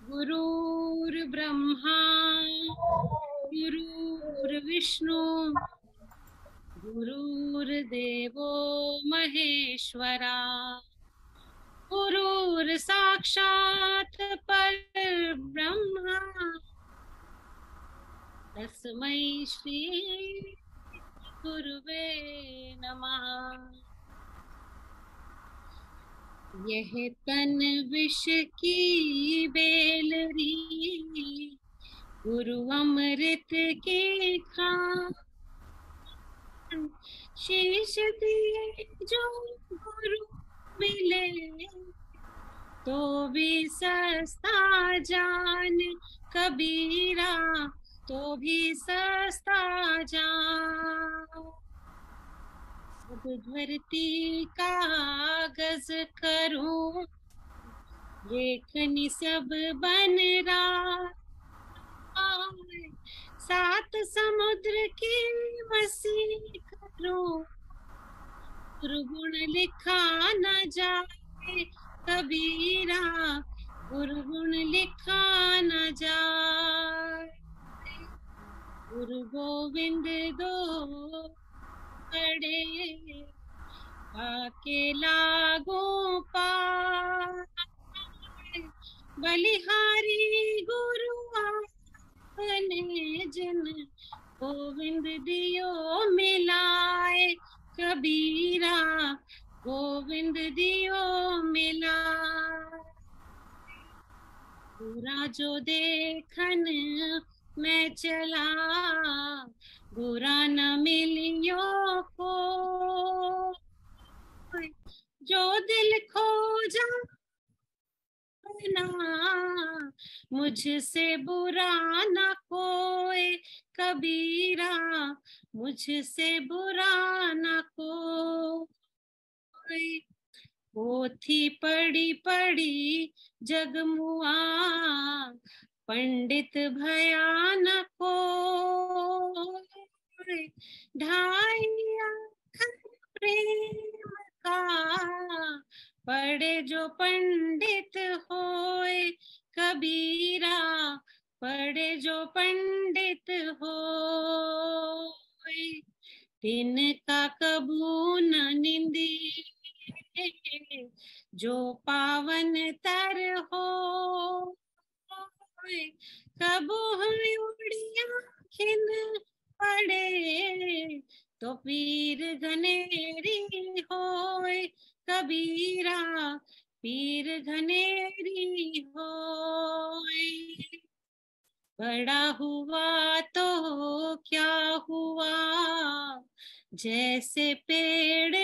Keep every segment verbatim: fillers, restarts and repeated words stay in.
गुरुर्ब्रह्मा गुरुर्विष्णु गुरुर्देवो महेश्वरा गुरुर्साक्षात् परब्रह्मा तस्मै श्री गुरुवे नमः। यह तन विष की बेलरी गुरु अमृत के खान शीश दिए जो गुरु मिले तो भी सस्ता जान कबीरा तो भी सस्ता जान। अब धरती कागज करूं लेखनी सब बन रहा सात समुद्र की मसी करूं गुरुगुण लिखा न जाए कबीरा गुरुगुण लिखा न जाए। गुरु गोविंद दो खड़े आके लागो पार बलिहारी गुरु अपने जन गोविंद दियो मिलाए कबीरा गोविंद दियो मिलाए। बुरा जो देखन मैं चला बुरा न मिलियो को जो दिल खो जा मुझसे बुरा न कोई कबीरा मुझसे बुरा न कोई। पोथी पड़ी पड़ी जगमुआ पंडित भया न कोई ढाई अक्षर प्रेम का पढ़े जो पंडित होए कबीरा पढ़े जो पंडित होए तिनका कबू न निंदी जो पावन तर हो कबू उड़िया खिन पड़े तो पीर घनेरी होए कबीरा पीर घनेरी होए। बड़ा हुआ तो क्या हुआ जैसे पेड़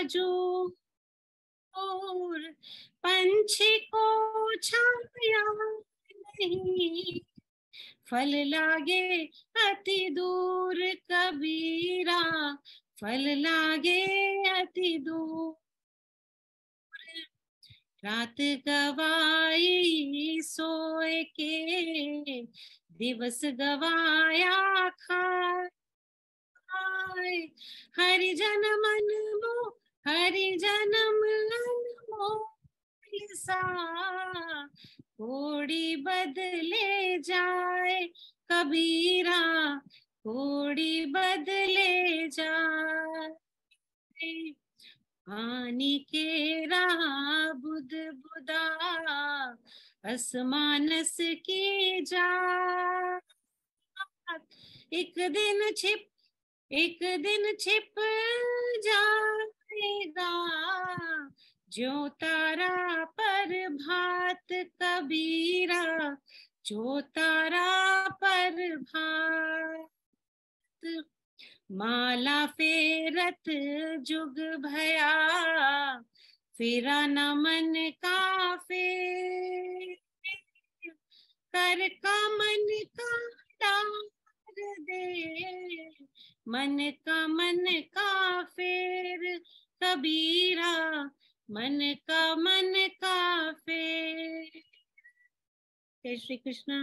खजूर पंछी को छाया नहीं फल लागे अति दूर कबीरा फल लागे अति दूर। रात गवाई सोए के दिवस गवाया खाए हरिजन मन मो हरिजन मन मो सा कोड़ी बदले जाए कबीरा कोड़ी बदले जाए। पानी के राह बुद बुदा असमानस की जा एक दिन छिप एक दिन छिप जाएगा जो तारा पर भात कबीरा जो तारा पर भात। माला फेरत जुग भया फिरा न मन का फेर कर का मन का डार दे मन का मन का फेर कबीरा मन का मन का फेर। जय श्री कृष्ण।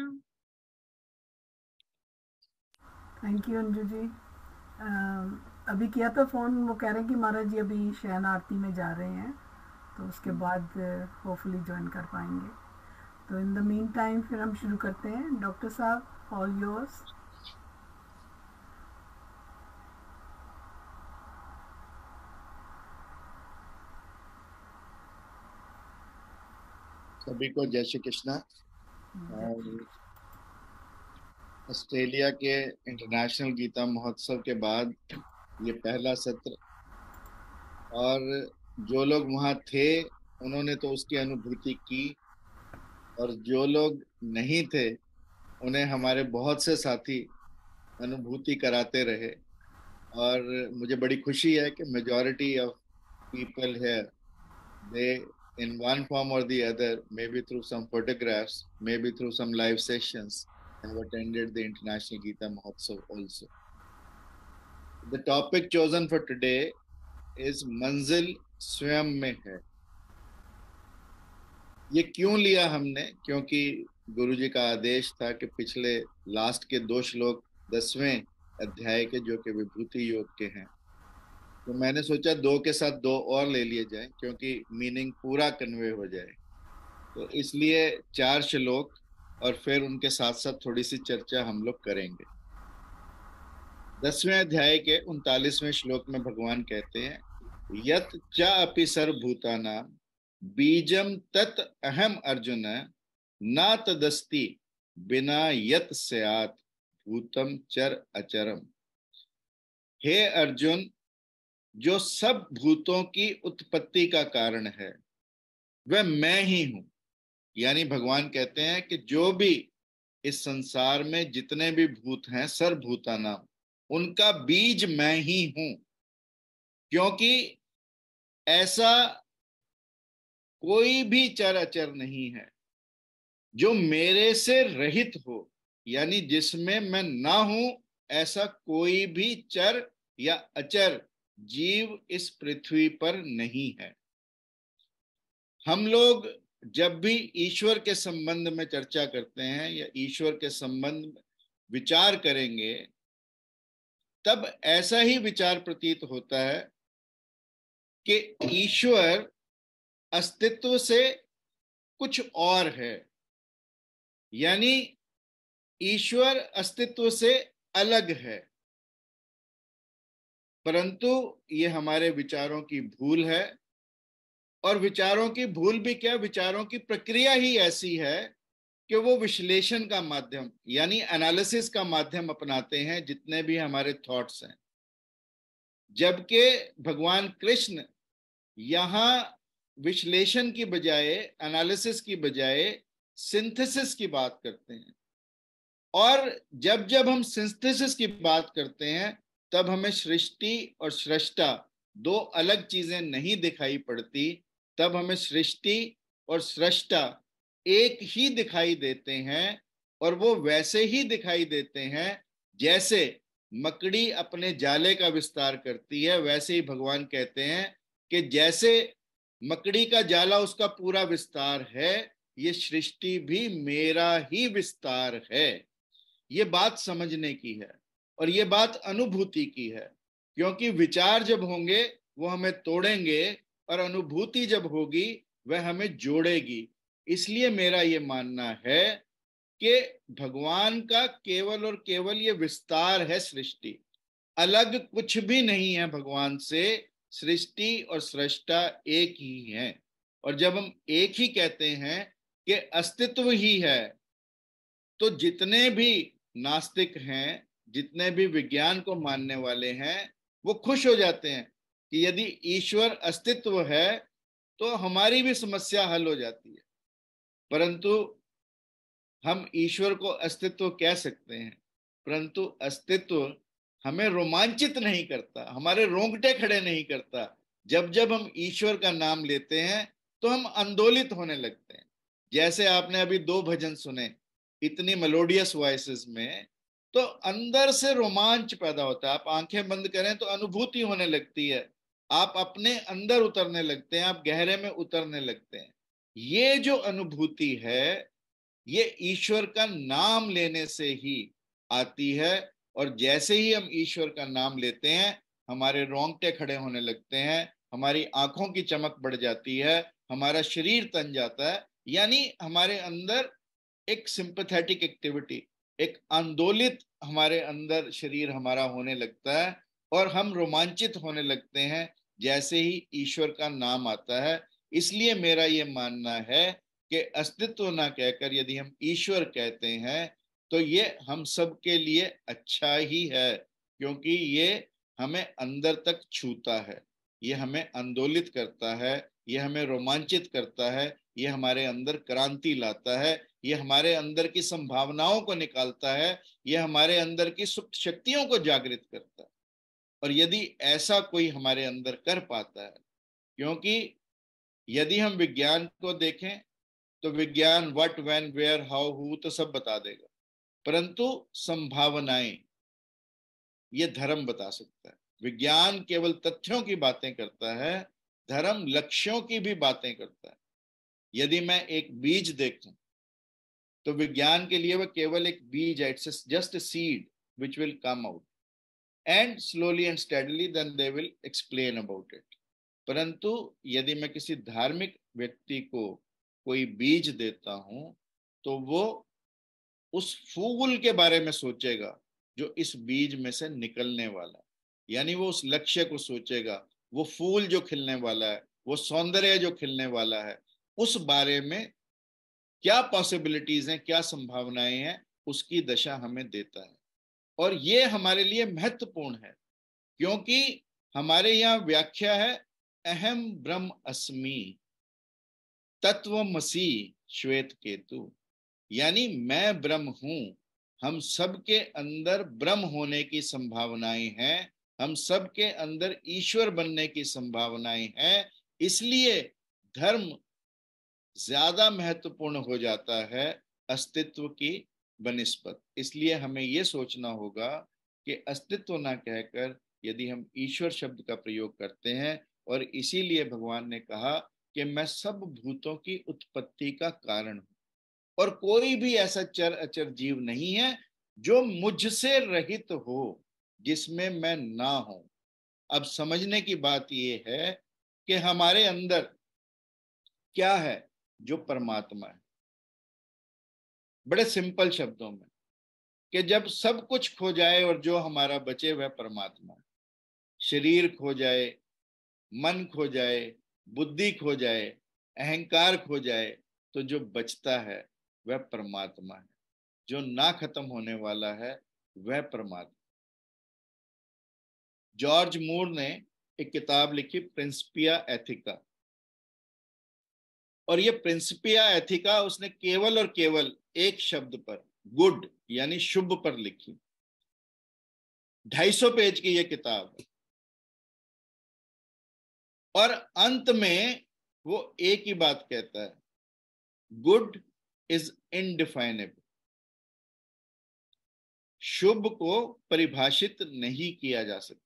Thank you Anju ji. आ, अभी किया था फ़ोन, वो कह रहे हैं कि महाराज जी अभी शयन आरती में जा रहे हैं तो उसके बाद होपफुली ज्वाइन कर पाएंगे। तो इन द मीन टाइम फिर हम शुरू करते हैं। डॉक्टर साहब, ऑल योर्स। सभी को जय श्री कृष्णा। और ऑस्ट्रेलिया के इंटरनेशनल गीता महोत्सव के बाद ये पहला सत्र, और जो लोग वहाँ थे उन्होंने तो उसकी अनुभूति की, और जो लोग नहीं थे उन्हें हमारे बहुत से साथी अनुभूति कराते रहे। और मुझे बड़ी खुशी है कि majority of people here, they in one form or the other, maybe through some photographs, maybe through some live sessions, have attended the International Gita Mahotsav also. The topic chosen for today is मंजिल स्वयं में है। ये क्यों लिया हमने? क्योंकि गुरु जी का आदेश था कि पिछले लास्ट के दो श्लोक दसवें अध्याय के, जो कि विभूति योग के हैं, तो मैंने सोचा दो के साथ दो और ले लिए जाएं, क्योंकि मीनिंग पूरा कन्वे हो जाए। तो इसलिए चार श्लोक और फिर उनके साथ साथ थोड़ी सी चर्चा हम लोग करेंगे। दसवें अध्याय के उनतालीसवें श्लोक में भगवान कहते हैं, यत च अपि सर्वभूतानां बीजम तत् अहम अर्जुन न तदस्ति बिना यत स्यात् भूतम चर अचरम। हे अर्जुन, जो सब भूतों की उत्पत्ति का कारण है वह मैं ही हूं। यानी भगवान कहते हैं कि जो भी इस संसार में जितने भी भूत हैं, सर्वभूतानां, उनका बीज मैं ही हूं। क्योंकि ऐसा कोई भी चर अचर नहीं है जो मेरे से रहित हो, यानी जिसमें मैं ना हूं, ऐसा कोई भी चर या अचर जीव इस पृथ्वी पर नहीं है। हम लोग जब भी ईश्वर के संबंध में चर्चा करते हैं या ईश्वर के संबंध में विचार करेंगे, तब ऐसा ही विचार प्रतीत होता है कि ईश्वर अस्तित्व से कुछ और है, यानी ईश्वर अस्तित्व से अलग है। परंतु ये हमारे विचारों की भूल है। और विचारों की भूल भी क्या, विचारों की प्रक्रिया ही ऐसी है कि वो विश्लेषण का माध्यम यानी एनालिसिस का माध्यम अपनाते हैं जितने भी हमारे थॉट्स हैं। जबकि भगवान कृष्ण यहाँ विश्लेषण की बजाय, एनालिसिस की बजाय सिंथेसिस की बात करते हैं। और जब जब हम सिंथेसिस की बात करते हैं तब हमें सृष्टि और सृष्टा दो अलग चीजें नहीं दिखाई पड़ती। तब हमें सृष्टि और सृष्टा एक ही दिखाई देते हैं, और वो वैसे ही दिखाई देते हैं जैसे मकड़ी अपने जाले का विस्तार करती है। वैसे ही भगवान कहते हैं कि जैसे मकड़ी का जाला उसका पूरा विस्तार है, ये सृष्टि भी मेरा ही विस्तार है। ये बात समझने की है और ये बात अनुभूति की है। क्योंकि विचार जब होंगे वो हमें तोड़ेंगे, और अनुभूति जब होगी वह हमें जोड़ेगी। इसलिए मेरा ये मानना है कि भगवान का केवल और केवल ये विस्तार है सृष्टि, अलग कुछ भी नहीं है भगवान से। सृष्टि और सृष्टा एक ही है। और जब हम एक ही कहते हैं कि अस्तित्व ही है, तो जितने भी नास्तिक हैं, जितने भी विज्ञान को मानने वाले हैं, वो खुश हो जाते हैं कि यदि ईश्वर अस्तित्व है तो हमारी भी समस्या हल हो जाती है। परंतु हम ईश्वर को अस्तित्व कह सकते हैं, परंतु अस्तित्व हमें रोमांचित नहीं करता, हमारे रोंगटे खड़े नहीं करता। जब जब हम ईश्वर का नाम लेते हैं तो हम आंदोलित होने लगते हैं। जैसे आपने अभी दो भजन सुने इतनी मेलोडियस वॉइसेस में, तो अंदर से रोमांच पैदा होता है। आप आंखें बंद करें तो अनुभूति होने लगती है, आप अपने अंदर उतरने लगते हैं, आप गहरे में उतरने लगते हैं। ये जो अनुभूति है ये ईश्वर का नाम लेने से ही आती है। और जैसे ही हम ईश्वर का नाम लेते हैं हमारे रोंगटे खड़े होने लगते हैं, हमारी आंखों की चमक बढ़ जाती है, हमारा शरीर तन जाता है, यानी हमारे अंदर एक सिंपैथेटिक एक्टिविटी, एक आंदोलित हमारे अंदर शरीर हमारा होने लगता है और हम रोमांचित होने लगते हैं जैसे ही ईश्वर का नाम आता है। इसलिए मेरा ये मानना है कि अस्तित्व ना कहकर यदि हम ईश्वर कहते हैं तो ये हम सब के लिए अच्छा ही है, क्योंकि ये हमें अंदर तक छूता है, ये हमें आंदोलित करता है, ये हमें रोमांचित करता है, ये हमारे अंदर क्रांति लाता है, ये हमारे अंदर की संभावनाओं को निकालता है, ये हमारे अंदर की सुप्त शक्तियों को जागृत करता है। और यदि ऐसा कोई हमारे अंदर कर पाता है, क्योंकि यदि हम विज्ञान को देखें तो विज्ञान what, when, where, how, who तो सब बता देगा, परंतु संभावनाएं ये धर्म बता सकता है। विज्ञान केवल तथ्यों की बातें करता है, धर्म लक्ष्यों की भी बातें करता है। यदि मैं एक बीज देखूं तो विज्ञान के लिए वह केवल एक बीज है, it's just a seed which will come out and slowly and steadily then they will explain about it। परंतु यदि मैं किसी धार्मिक व्यक्ति को कोई बीज देता हूं तो वो उस फूल के बारे में सोचेगा जो इस बीज में से निकलने वाला है, यानी वो उस लक्ष्य को सोचेगा, वो फूल जो खिलने वाला है, वो सौंदर्य जो खिलने वाला है, उस बारे में क्या पॉसिबिलिटीज हैं, क्या संभावनाएं हैं, उसकी दशा हमें देता है। और ये हमारे लिए महत्वपूर्ण है, क्योंकि हमारे यहाँ व्याख्या है अहम ब्रह्म अस्मि तत्वमसि श्वेत केतु, यानी मैं ब्रह्म हूं। हम सबके अंदर ब्रह्म होने की संभावनाएं हैं, हम सबके अंदर ईश्वर बनने की संभावनाएं हैं। इसलिए धर्म ज्यादा महत्वपूर्ण हो जाता है अस्तित्व की बनिस्बत। इसलिए हमें यह सोचना होगा कि अस्तित्व ना कहकर यदि हम ईश्वर शब्द का प्रयोग करते हैं, और इसीलिए भगवान ने कहा कि मैं सब भूतों की उत्पत्ति का कारण हूं और कोई भी ऐसा चर अचर जीव नहीं है जो मुझसे रहित हो, जिसमें मैं ना हूं। अब समझने की बात यह है कि हमारे अंदर क्या है जो परमात्मा है। बड़े सिंपल शब्दों में कि जब सब कुछ खो जाए और जो हमारा बचे वह परमात्मा है। शरीर खो जाए, मन खो जाए, बुद्धि खो जाए, अहंकार खो जाए, तो जो बचता है वह परमात्मा है। जो ना खत्म होने वाला है वह परमात्मा। जॉर्ज मूर ने एक किताब लिखी प्रिंसिपिया एथिका, और ये प्रिंसिपिया एथिका उसने केवल और केवल एक शब्द पर, गुड यानी शुभ पर लिखी। ढाई सौ पेज की ये किताब है, और अंत में वो एक ही बात कहता है, गुड इज इनडिफाइनेबल। शुभ को परिभाषित नहीं किया जा सकता।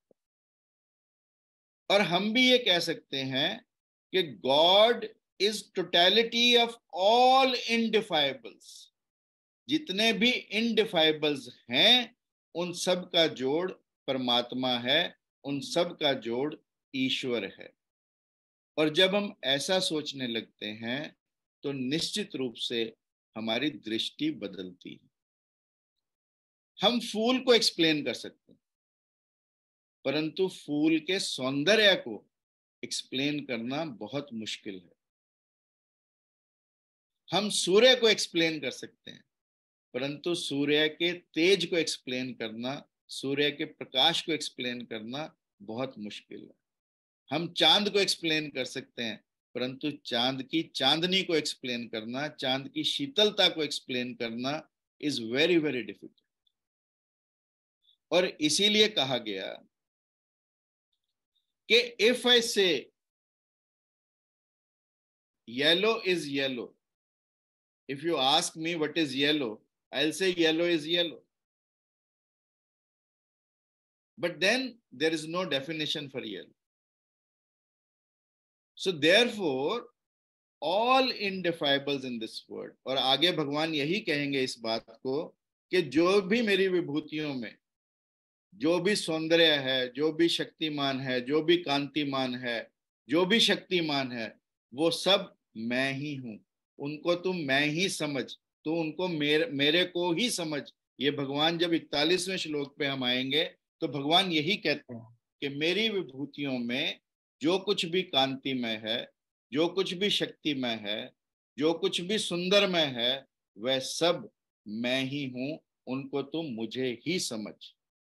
और हम भी ये कह सकते हैं कि God is totality of all indefinables. जितने भी इनडिफाइबल्स हैं उन सब का जोड़ परमात्मा है, उन सब का जोड़ ईश्वर है। और जब हम ऐसा सोचने लगते हैं तो निश्चित रूप से हमारी दृष्टि बदलती है। हम फूल को एक्सप्लेन कर सकते हैं, परंतु फूल के सौंदर्य को एक्सप्लेन करना बहुत मुश्किल है। हम सूर्य को एक्सप्लेन कर सकते हैं, परंतु सूर्य के तेज को एक्सप्लेन करना, सूर्य के प्रकाश को एक्सप्लेन करना बहुत मुश्किल है। हम चांद को एक्सप्लेन कर सकते हैं, परंतु चांद की चांदनी को एक्सप्लेन करना, चांद की शीतलता को एक्सप्लेन करना इज वेरी वेरी डिफिकल्ट। और इसीलिए कहा गया कि if I say yellow is yellow, if you ask me what is yellow, I'll say yellow is yellow. But then there is no definition for yellow. So therefore all indefiables in this world, और आगे भगवान यही कहेंगे इस बात को कि जो भी मेरी विभूतियों में जो भी सौंदर्य है, जो भी शक्तिमान है, जो भी कांतिमान है, जो भी शक्तिमान है, वो सब मैं ही हूं। उनको तुम मैं ही समझ, तो उनको मेरे मेरे को ही समझ। ये भगवान जब इकतालीसवें श्लोक पे हम आएंगे तो भगवान यही कहते हैं कि मेरी विभूतियों में जो कुछ भी कांतिमय है, जो कुछ भी शक्तिमय है, जो कुछ भी सुंदरमय है, वह सब मैं ही हूं, उनको तुम मुझे ही समझ।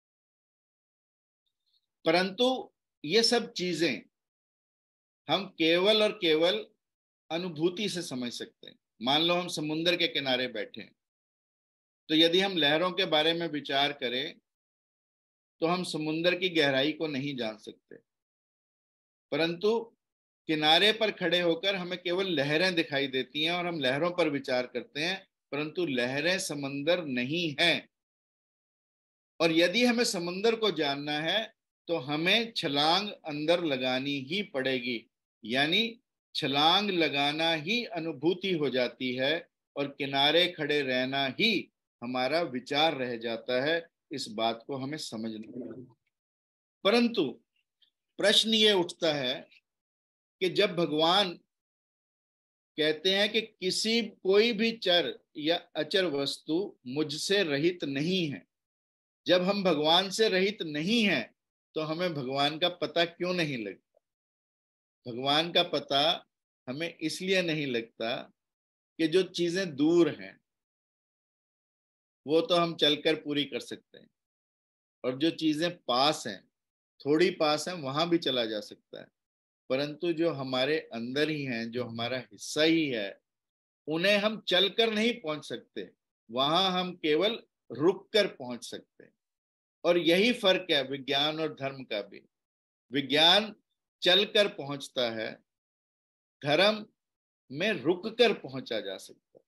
परंतु ये सब चीजें हम केवल और केवल अनुभूति से समझ सकते हैं। मान लो हम समुद्र के किनारे बैठे हैं, तो यदि हम लहरों के बारे में विचार करें तो हम समुद्र की गहराई को नहीं जान सकते, परंतु किनारे पर खड़े होकर हमें केवल लहरें दिखाई देती हैं और हम लहरों पर विचार करते हैं, परंतु लहरें समंदर नहीं हैं। और यदि हमें समंदर को जानना है तो हमें छलांग अंदर लगानी ही पड़ेगी, यानी छलांग लगाना ही अनुभूति हो जाती है और किनारे खड़े रहना ही हमारा विचार रह जाता है। इस बात को हमें समझना है। परंतु प्रश्न ये उठता है कि जब भगवान कहते हैं कि किसी कोई भी चर या अचर वस्तु मुझसे रहित नहीं है, जब हम भगवान से रहित नहीं हैं तो हमें भगवान का पता क्यों नहीं लगता? भगवान का पता हमें इसलिए नहीं लगता कि जो चीजें दूर हैं वो तो हम चलकर पूरी कर सकते हैं, और जो चीजें पास हैं, थोड़ी पास हैं, वहां भी चला जा सकता है, परंतु जो हमारे अंदर ही हैं, जो हमारा हिस्सा ही है, उन्हें हम चलकर नहीं पहुंच सकते, वहां हम केवल रुक कर पहुंच सकते हैं। और यही फर्क है विज्ञान और धर्म का भी। विज्ञान चलकर पहुंचता है, धर्म में रुक कर पहुंचा जा सकता है।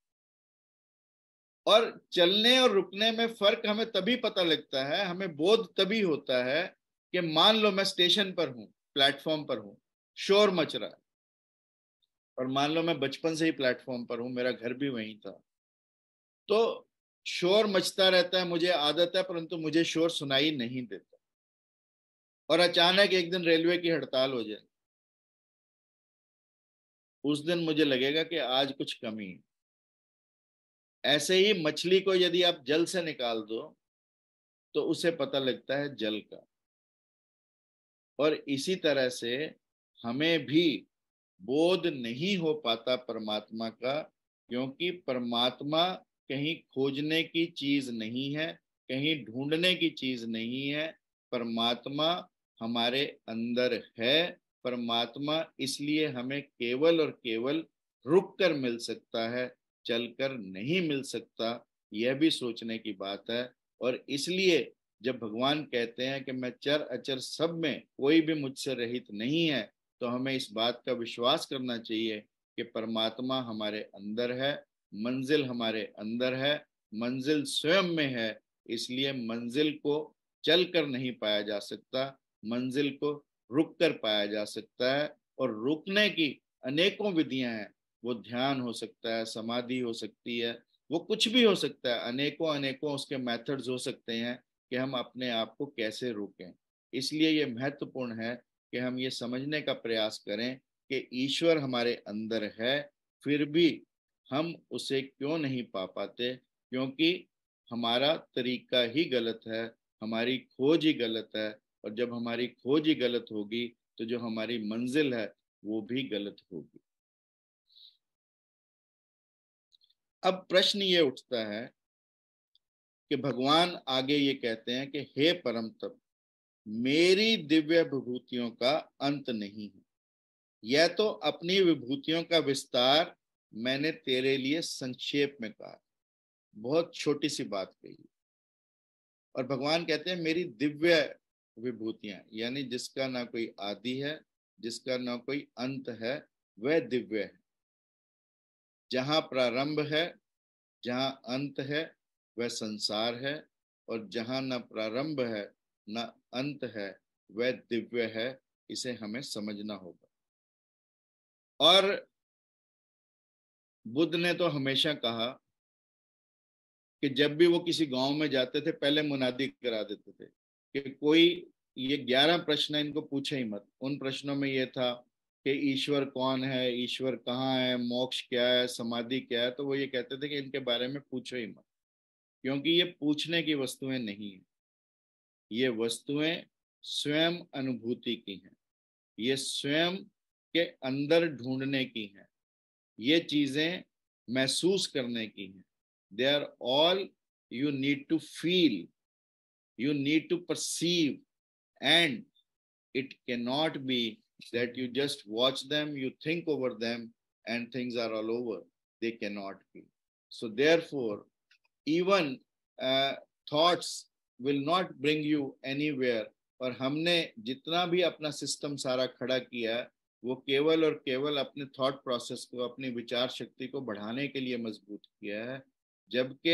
और चलने और रुकने में फर्क हमें तभी पता लगता है, हमें बोध तभी होता है कि मान लो मैं स्टेशन पर हूं, प्लेटफॉर्म पर हूं, शोर मच रहा है, और मान लो मैं बचपन से ही प्लेटफॉर्म पर हूं, मेरा घर भी वहीं था, तो शोर मचता रहता है, मुझे आदत है, परंतु मुझे शोर सुनाई नहीं देता। और अचानक एक दिन रेलवे की हड़ताल हो जाए, उस दिन मुझे लगेगा कि आज कुछ कमी है। ऐसे ही मछली को यदि आप जल से निकाल दो तो उसे पता लगता है जल का। और इसी तरह से हमें भी बोध नहीं हो पाता परमात्मा का, क्योंकि परमात्मा कहीं खोजने की चीज नहीं है, कहीं ढूंढने की चीज नहीं है। परमात्मा हमारे अंदर है। परमात्मा इसलिए हमें केवल और केवल रुक कर मिल सकता है, चलकर नहीं मिल सकता। यह भी सोचने की बात है। और इसलिए जब भगवान कहते हैं कि मैं चर अचर सब में कोई भी मुझसे रहित नहीं है, तो हमें इस बात का विश्वास करना चाहिए कि परमात्मा हमारे अंदर है, मंजिल हमारे अंदर है, मंजिल स्वयं में है। इसलिए मंजिल को चल कर नहीं पाया जा सकता, मंजिल को रुक कर पाया जा सकता है। और रुकने की अनेकों विधियां हैं। वो ध्यान हो सकता है, समाधि हो सकती है, वो कुछ भी हो सकता है। अनेकों अनेकों उसके मेथड्स हो सकते हैं कि हम अपने आप को कैसे रोकें। इसलिए ये महत्वपूर्ण है कि हम ये समझने का प्रयास करें कि ईश्वर हमारे अंदर है, फिर भी हम उसे क्यों नहीं पा पाते, क्योंकि हमारा तरीका ही गलत है, हमारी खोज ही गलत है। और जब हमारी खोज ही गलत होगी तो जो हमारी मंजिल है वो भी गलत होगी। अब प्रश्न ये उठता है कि भगवान आगे ये कहते हैं कि हे परम तप, मेरी दिव्य विभूतियों का अंत नहीं है। यह तो अपनी विभूतियों का विस्तार मैंने तेरे लिए संक्षेप में कहा, बहुत छोटी सी बात कही। और भगवान कहते हैं मेरी दिव्य विभूतियां, यानी जिसका ना कोई आदि है, जिसका ना कोई अंत है, वह दिव्य है। जहां प्रारंभ है, जहां अंत है, वह संसार है। और जहां न प्रारंभ है न अंत है, वह दिव्य है। इसे हमें समझना होगा। और बुद्ध ने तो हमेशा कहा कि जब भी वो किसी गांव में जाते थे, पहले मुनादी करा देते थे कि कोई ये ग्यारह प्रश्न इनको पूछे ही मत। उन प्रश्नों में ये था कि ईश्वर कौन है, ईश्वर कहाँ है, मोक्ष क्या है, समाधि क्या है, तो वो ये कहते थे कि इनके बारे में पूछो ही मत, क्योंकि ये पूछने की वस्तुएं नहीं है, ये वस्तुएं स्वयं अनुभूति की हैं, ये स्वयं के अंदर ढूंढने की हैं, ये चीजें महसूस करने की हैं. They are all you need to feel, you need to perceive, and it cannot be that you just watch them, you think over them, and things are all over. They cannot be. So therefore, even uh, thoughts will not bring you anywhere. और हमने जितना भी अपना system सारा खड़ा किया वो केवल और केवल अपने थॉट प्रोसेस को, अपनी विचार शक्ति को बढ़ाने के लिए मजबूत किया है, जबकि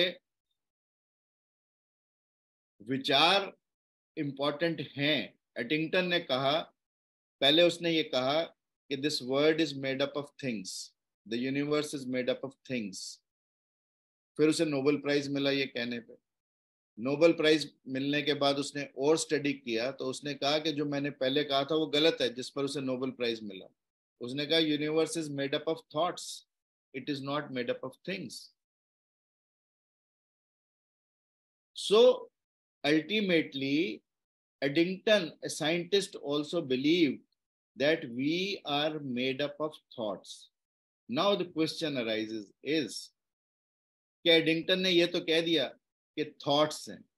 विचार इंपॉर्टेंट हैं. एडिंगटन ने कहा, पहले उसने ये कहा कि this world is made up of things, the universe is made up of things. फिर उसे नोबेल प्राइज मिला ये कहने पे. नोबेल प्राइज मिलने के बाद उसने और स्टडी किया तो उसने कहा कि जो मैंने पहले कहा था वो गलत है, जिस पर उसे नोबेल प्राइज मिला. उसने कहा universe is made up of thoughts, it is not made up of things. So ultimately, Eddington, a scientist, also believed that we are made up of thoughts. Now the question arises is कि Eddington ने ये तो कह दिया कि thoughts हैं,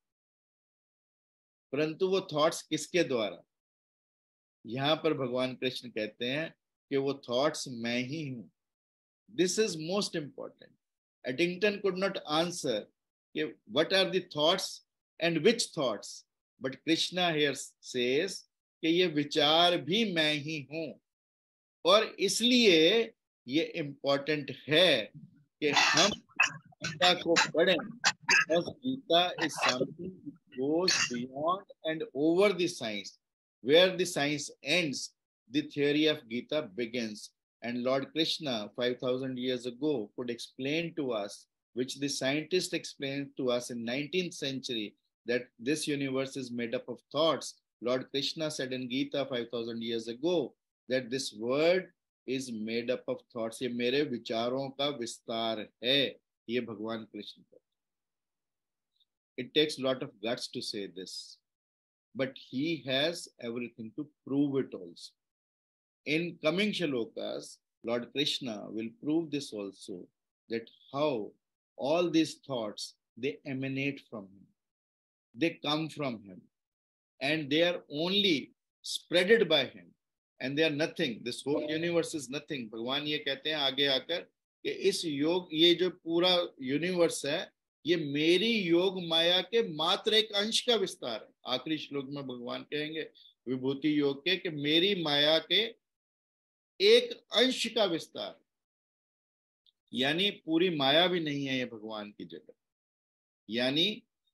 परंतु वो थॉट्स किसके द्वारा? यहां पर भगवान कृष्ण कहते हैं कि वो थॉट्स मैं ही हूं. This is most important. Eddington could not answer कि what are the thoughts and which thoughts, but Krishna here says कि ये विचार भी मैं ही हूं. और इसलिए ये इम्पोर्टेंट है कि हम गीता को पढ़ें, because Gita is something that goes beyond and over the science. Where the science ends, the theory of Gita begins. And Lord Krishna five thousand years ago could explain to us, which the scientists explained to us in nineteenth century, that this universe is made up of thoughts. Lord Krishna said in Gita five thousand years ago that this world is made up of thoughts. ये मेरे विचारों का विस्तार है, ये भगवान कृष्ण का. It takes a lot of guts to say this, but he has everything to prove it also. In coming shlokas, Lord Krishna will prove this also, that how all these thoughts, they emanate from him. They come from him and they are only spreaded by him and they are nothing. This whole universe is nothing. भगवान ये कहते हैं आगे आकर कि इस योग, ये जो पूरा यूनिवर्स है, ये मेरी योग माया के मात्र एक अंश का विस्तार है. आखिरी श्लोक में भगवान कहेंगे विभूति योग के कि मेरी माया के एक अंश का विस्तार, यानी पूरी माया भी नहीं है ये भगवान की जगत. यानी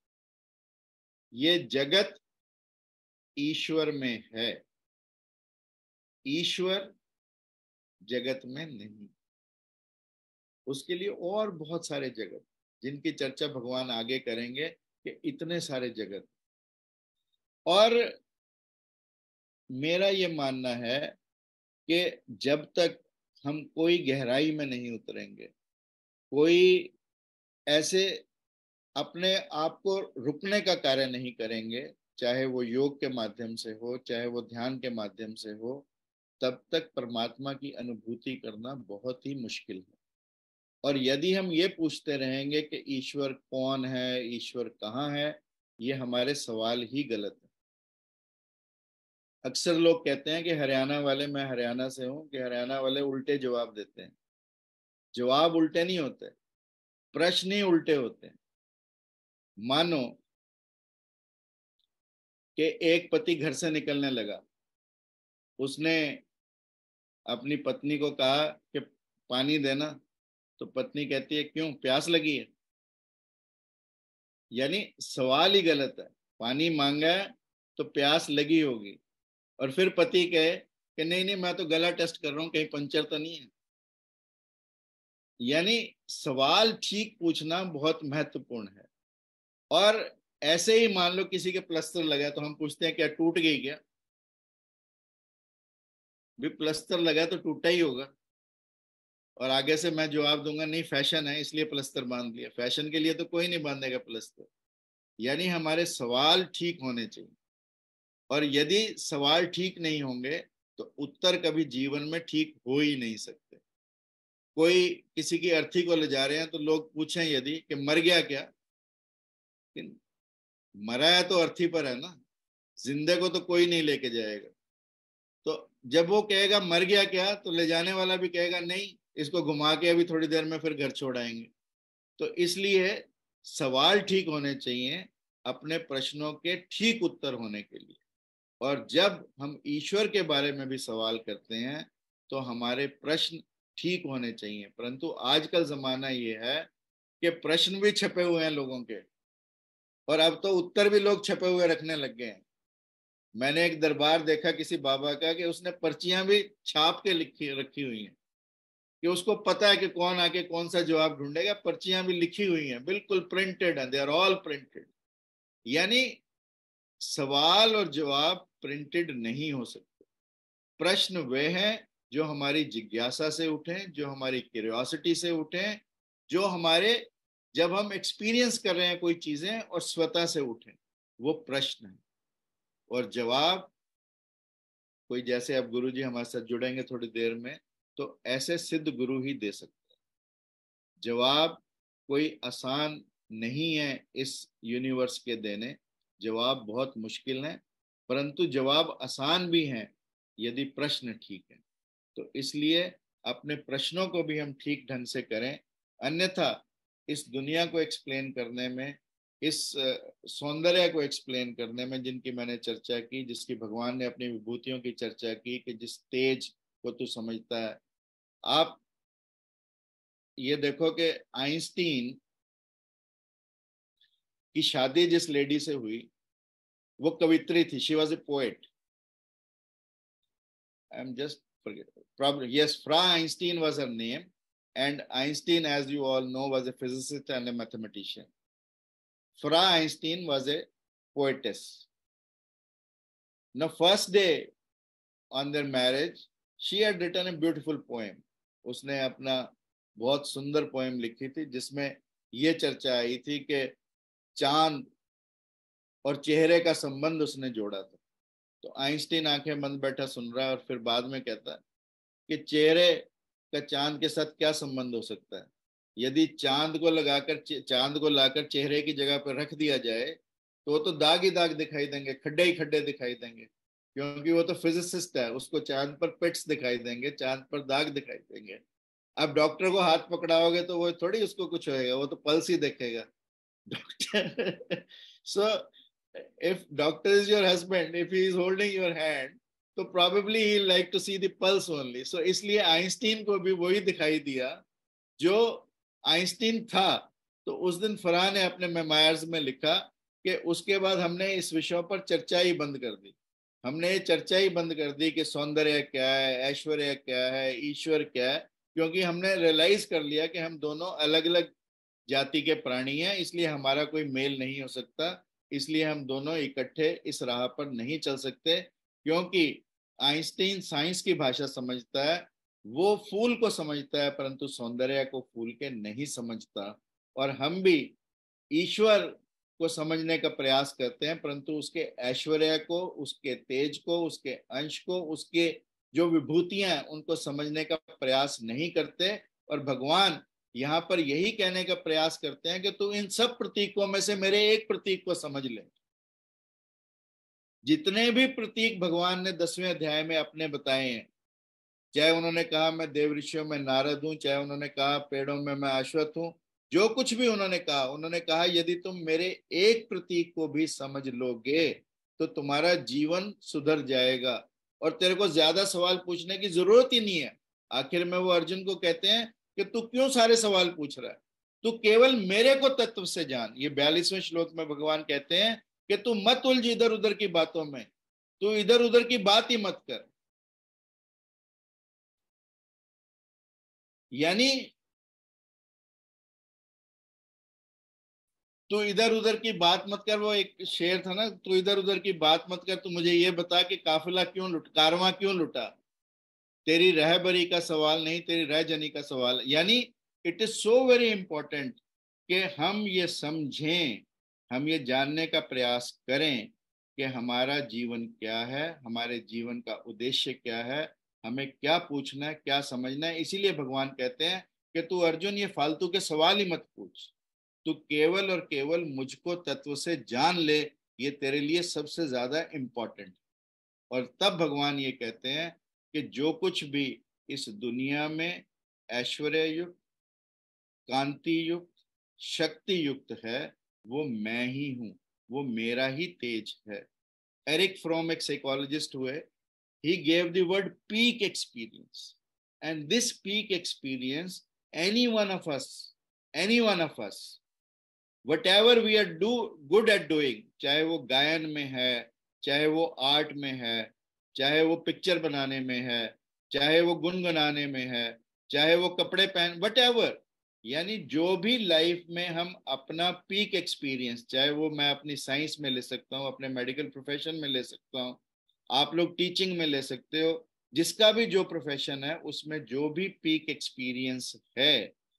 ये जगत ईश्वर में है, ईश्वर जगत में नहीं. उसके लिए और बहुत सारे जगत जिनकी चर्चा भगवान आगे करेंगे कि इतने सारे जगत. और मेरा ये मानना है कि जब तक हम कोई गहराई में नहीं उतरेंगे, कोई ऐसे अपने आप को रुकने का कार्य नहीं करेंगे, चाहे वो योग के माध्यम से हो, चाहे वो ध्यान के माध्यम से हो, तब तक परमात्मा की अनुभूति करना बहुत ही मुश्किल है. और यदि हम ये पूछते रहेंगे कि ईश्वर कौन है, ईश्वर कहाँ है, ये हमारे सवाल ही गलत है. अक्सर लोग कहते हैं कि हरियाणा वाले, मैं हरियाणा से हूं, कि हरियाणा वाले उल्टे जवाब देते हैं. जवाब उल्टे नहीं होते, प्रश्न ही उल्टे होते हैं. मानो कि एक पति घर से निकलने लगा, उसने अपनी पत्नी को कहा कि पानी देना, तो पत्नी कहती है क्यों, प्यास लगी है. यानी सवाल ही गलत है. पानी मांगा है तो प्यास लगी होगी. और फिर पति कहे कि नहीं नहीं मैं तो गला टेस्ट कर रहा हूं, कहीं पंचर तो नहीं है. यानी सवाल ठीक पूछना बहुत महत्वपूर्ण है. और ऐसे ही मान लो किसी के प्लास्टर लगा तो हम पूछते हैं क्या टूट गई क्या? भी प्लस्तर लगा तो टूटा ही होगा, और आगे से मैं जवाब दूंगा नहीं फैशन है इसलिए प्लस्तर बांध लिया। फैशन के लिए तो कोई नहीं बांधेगा प्लस्तर। यानी हमारे सवाल ठीक होने चाहिए, और यदि सवाल ठीक नहीं होंगे तो उत्तर कभी जीवन में ठीक हो ही नहीं सकते। कोई किसी की अर्थी को ले जा रहे हैं तो लोग पूछें यदि कि मर गया क्या, मरा है तो अर्थी पर है ना, जिंदे को तो कोई नहीं लेके जाएगा। तो जब वो कहेगा मर गया क्या, तो ले जाने वाला भी कहेगा नहीं, इसको घुमा के अभी थोड़ी देर में फिर घर छोड़ाएंगे। तो इसलिए सवाल ठीक होने चाहिए अपने प्रश्नों के ठीक उत्तर होने के लिए। और जब हम ईश्वर के बारे में भी सवाल करते हैं तो हमारे प्रश्न ठीक होने चाहिए। परंतु आजकल जमाना ये है कि प्रश्न भी छपे हुए हैं लोगों के, और अब तो उत्तर भी लोग छपे हुए रखने लग गए हैं। मैंने एक दरबार देखा किसी बाबा का कि उसने पर्चियां भी छाप के लिखी रखी हुई हैं, कि उसको पता है कि कौन आके कौन सा जवाब ढूंढेगा। पर्चियां भी लिखी हुई हैं, बिल्कुल प्रिंटेड है, दे आर ऑल प्रिंटेड। यानी सवाल और जवाब प्रिंटेड नहीं हो सकते। प्रश्न वे हैं जो हमारी जिज्ञासा से उठें, जो हमारी क्यूरियोसिटी से उठें, जो हमारे जब हम एक्सपीरियंस कर रहे हैं कोई चीजें और स्वतः से उठें, वो प्रश्न है। और जवाब कोई, जैसे अब गुरु जी हमारे साथ जुड़ेंगे थोड़ी देर में, तो ऐसे सिद्ध गुरु ही दे सकते हैं जवाब। कोई आसान नहीं है इस यूनिवर्स के देने, जवाब बहुत मुश्किल है, परंतु जवाब आसान भी हैं यदि प्रश्न ठीक है। तो इसलिए अपने प्रश्नों को भी हम ठीक ढंग से करें, अन्यथा इस दुनिया को एक्सप्लेन करने में, इस सौंदर्य को एक्सप्लेन करने में जिनकी मैंने चर्चा की, जिसकी भगवान ने अपनी विभूतियों की चर्चा की कि जिस तेज को तू समझता है। आप ये देखो कि आइंस्टीन की शादी जिस लेडी से हुई वो कवित्री थी, she was a poet. I am just probably yes, Fra Einstein was her name, and Einstein, as you all know, was a physicist and a mathematician. Fra Einstein was a poetess. Now first day on their marriage she had written a beautiful poem. उसने अपना बहुत सुंदर poem लिखी थी जिसमें ये चर्चा आई थी कि चांद और चेहरे का संबंध उसने जोड़ा था। तो आइंस्टीन आंखें बंद बैठा सुन रहा है और फिर बाद में कहता है कि चेहरे का चांद के साथ क्या संबंध हो सकता है। यदि चांद को लगाकर चांद को लाकर चेहरे की जगह पर रख दिया जाए तो वो तो दाग ही दाग दिखाई देंगे, खड्डे ही खड्डे दिखाई देंगे, क्योंकि वो तो फिजिसिस्ट है, उसको चांद पर पिट्स दिखाई देंगे, चांद पर दाग दिखाई देंगे। अब डॉक्टर को हाथ पकड़ाओगे तो वो थोड़ी उसको कुछ होएगा, वो तो पल्स ही देखेगा doctor. So if doctor is your husband, if he is holding your hand, तो probably he like to see the pulse only. So इसलिए आइंस्टीन को भी वही दिखाई दिया जो आइंस्टीन था। तो उस दिन फराह ने अपने मेमोयर्स में लिखा कि उसके बाद हमने इस विषयों पर चर्चा ही बंद कर दी। हमने ये चर्चा ही बंद कर दी कि सौंदर्य क्या है, ऐश्वर्य क्या है, ईश्वर क्या है, क्योंकि हमने रियलाइज कर लिया कि हम दोनों अलग अलग जाति के प्राणी हैं, इसलिए हमारा कोई मेल नहीं हो सकता, इसलिए हम दोनों इकट्ठे इस राह पर नहीं चल सकते। क्योंकि आइंस्टीन साइंस की भाषा समझता है, वो फूल को समझता है परंतु सौंदर्य को फूल के नहीं समझता। और हम भी ईश्वर को समझने का प्रयास करते हैं परंतु उसके ऐश्वर्य को, उसके तेज को, उसके अंश को, उसके जो विभूतियां हैं उनको समझने का प्रयास नहीं करते। और भगवान यहाँ पर यही कहने का प्रयास करते हैं कि तू इन सब प्रतीकों में से मेरे एक प्रतीक को समझ ले। जितने भी प्रतीक भगवान ने दसवें अध्याय में अपने बताए हैं, चाहे उन्होंने कहा मैं देव ऋषियों में नारद हूं, चाहे उन्होंने कहा पेड़ों में मैं अश्वत्थ हूं, जो कुछ भी उन्होंने कहा, उन्होंने कहा यदि तुम मेरे एक प्रतीक को भी समझ लोगे तो तुम्हारा जीवन सुधर जाएगा और तेरे को ज्यादा सवाल पूछने की जरूरत ही नहीं है। आखिर में वो अर्जुन को कहते हैं कि तू क्यों सारे सवाल पूछ रहा है, तू केवल मेरे को तत्व से जान। ये बयालीसवें श्लोक में भगवान कहते हैं कि तू मत उलझ इधर उधर की बातों में, तू इधर उधर की बात ही मत कर। यानी तू इधर उधर की बात मत कर, वो एक शेर था ना, तू इधर उधर की बात मत कर, तू मुझे ये बता कि काफिला क्यों लुट कारवां क्यों लुटा। तेरी रहबरी का सवाल नहीं, तेरी रहजनी का सवाल। यानी it is so very important कि हम ये समझें, हम ये जानने का प्रयास करें कि हमारा जीवन क्या है, हमारे जीवन का उद्देश्य क्या है, हमें क्या पूछना है, क्या समझना है। इसीलिए भगवान कहते हैं कि तू अर्जुन ये फालतू के सवाल ही मत पूछ, तू केवल और केवल मुझको तत्व से जान ले, ये तेरे लिए सबसे ज्यादा इंपॉर्टेंट। और तब भगवान ये कहते हैं कि जो कुछ भी इस दुनिया में ऐश्वर्य युक्त, कांति युक्त, शक्ति युक्त है, वो मैं ही हूं, वो मेरा ही तेज है। एरिक फ्रॉम एक साइकोलॉजिस्ट हुए, he gave the word peak experience, and this peak experience, any one of us, any one of us, whatever we are do good at doing, चाहे वो गायन में है, चाहे वो आर्ट में है, चाहे वो पिक्चर बनाने में है, चाहे वो गुनगुनाने में है, चाहे वो कपड़े पहन, whatever, यानी जो भी लाइफ में हम अपना पीक एक्सपीरियंस, चाहे वो मैं अपनी साइंस में ले सकता हूँ, अपने मेडिकल प्रोफेशन में ले सकता हूँ, आप लोग टीचिंग में ले सकते हो, जिसका भी जो प्रोफेशन है उसमें जो भी पीक एक्सपीरियंस है,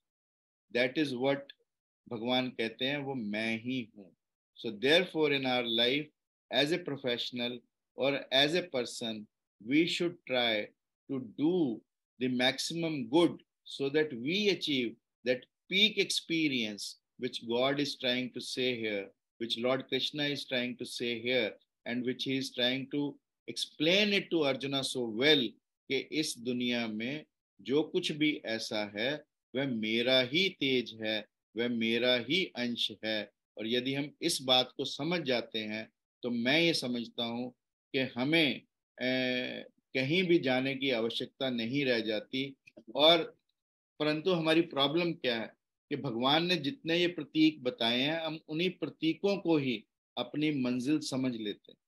दैट इज व्हाट भगवान कहते हैं वो मैं ही हूं। So therefore in our life as a professional और as a person, we should try to do the maximum good so that we achieve that peak experience which God is trying to say here, which Lord Krishna is trying to say here, and which he is trying to explain it to Arjuna so well कि इस दुनिया में जो कुछ भी ऐसा है वह मेरा ही तेज है, वह मेरा ही अंश है। और यदि हम इस बात को समझ जाते हैं तो मैं ये समझता हूँ कि हमें ए, कहीं भी जाने की आवश्यकता नहीं रह जाती। और परंतु हमारी प्रॉब्लम क्या है कि भगवान ने जितने ये प्रतीक बताए हैं, हम उन्हीं प्रतीकों को ही अपनी मंजिल समझ लेते हैं।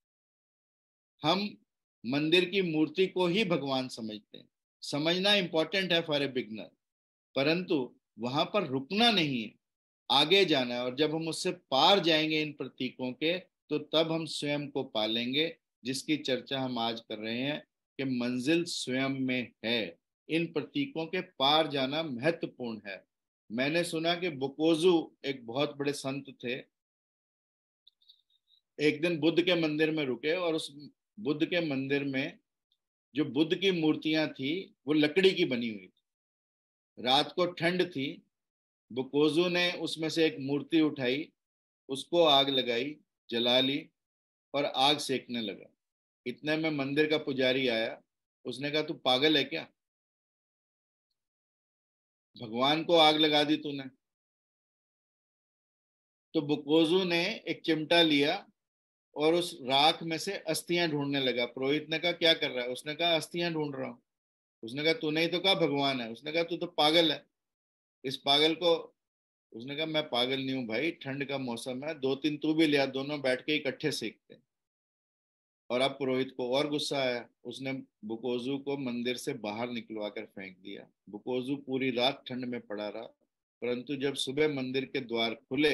हम मंदिर की मूर्ति को ही भगवान समझते हैं। समझना इंपॉर्टेंट है फॉर ए बिगनर, परंतु वहां पर रुकना नहीं है, आगे जाना है। और जब हम उससे पार जाएंगे इन प्रतीकों के, तो तब हम स्वयं को पालेंगे, जिसकी चर्चा हम आज कर रहे हैं कि मंजिल स्वयं में है। इन प्रतीकों के पार जाना महत्वपूर्ण है। मैंने सुना कि बुकोजू एक बहुत बड़े संत थे, एक दिन बुद्ध के मंदिर में रुके और उस बुद्ध के मंदिर में जो बुद्ध की मूर्तियां थी वो लकड़ी की बनी हुई थी। रात को ठंड थी, बुकोजू ने उसमें से एक मूर्ति उठाई, उसको आग लगाई, जला ली और आग सेकने लगा। इतने में मंदिर का पुजारी आया, उसने कहा तू पागल है क्या, भगवान को आग लगा दी तूने। तो बुकोजू ने एक चिमटा लिया और उस राख में से अस्थियां ढूंढने लगा। पुरोहित ने कहा क्या कर रहा है, उसने कहा अस्थियां ढूंढ रहा हूं। उसने कहा तूने ही तो कहा भगवान है। उसने कहा तू तो पागल है, इस पागल को। उसने कहा मैं पागल नहीं हूं भाई, ठंड का मौसम है, दो तीन तू भी लिया, दोनों बैठ के इकट्ठे सेकते हैं। और अब पुरोहित को और गुस्सा आया, उसने बुकोजू को मंदिर से बाहर निकलवा कर फेंक दिया। बुकोजू पूरी रात ठंड में पड़ा रहा, परंतु जब सुबह मंदिर के द्वार खुले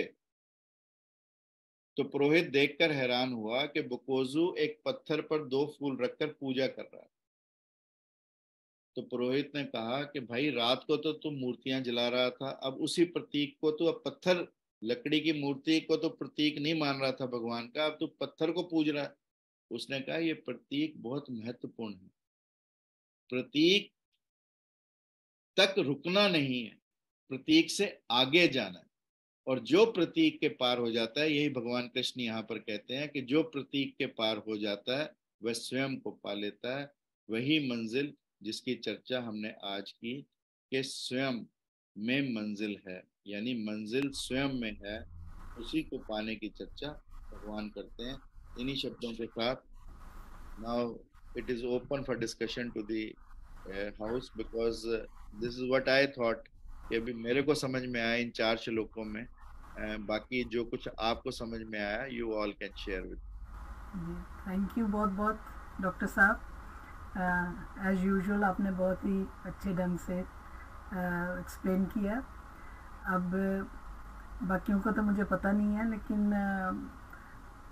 तो पुरोहित देखकर हैरान हुआ कि बुकोजू एक पत्थर पर दो फूल रखकर पूजा कर रहा है। तो पुरोहित ने कहा कि भाई रात को तो तू मूर्तियां जला रहा था, अब उसी प्रतीक को तू, अब पत्थर, लकड़ी की मूर्ति को तो प्रतीक नहीं मान रहा था भगवान का, अब तू पत्थर को पूज रहा है। उसने कहा ये प्रतीक बहुत महत्वपूर्ण है, प्रतीक तक रुकना नहीं है, प्रतीक से आगे जाना है। और जो प्रतीक के पार हो जाता है, यही भगवान कृष्ण यहाँ पर कहते हैं कि जो प्रतीक के पार हो जाता है वह स्वयं को पा लेता है। वही मंजिल जिसकी चर्चा हमने आज की कि स्वयं में मंजिल है, यानी मंजिल स्वयं में है, उसी को पाने की चर्चा भगवान करते हैं। इन्हीं शब्दों के साथ now it is open for discussion to the house, because this is what I thought कि अभी मेरे को समझ में आया इन चार श्लोकों में। uh, बाकी जो कुछ आपको समझ में आया you all can share with. Thank you बहुत बहुत डॉक्टर साहब, एज यूजुअल आपने बहुत ही अच्छे ढंग से एक्सप्लेन uh, किया। अब बाकियों का तो मुझे पता नहीं है, लेकिन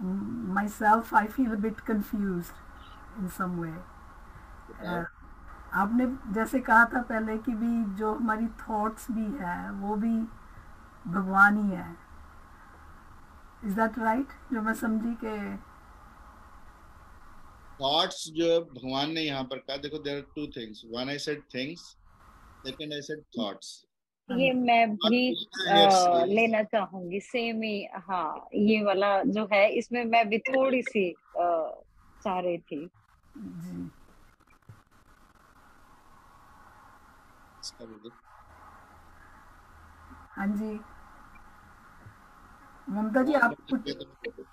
myself I feel a bit confused in some way. आपने जैसे कहा था पहले कि भी जो हमारी थॉट्स भी है वो भी भगवान ही है, इज दैट राइट? जो मैं समझी के थॉट्स जो भगवान ने यहाँ पर कहा, देखो there are two things, one I said things, second I said thoughts. ये मैं भी आ, yes. लेना चाहूंगी सेम ही। हाँ, ये वाला जो है इसमें मैं भी थोड़ी सी आ, चाह रही थी जी। हाँ जी ममता जी, आप कुछ?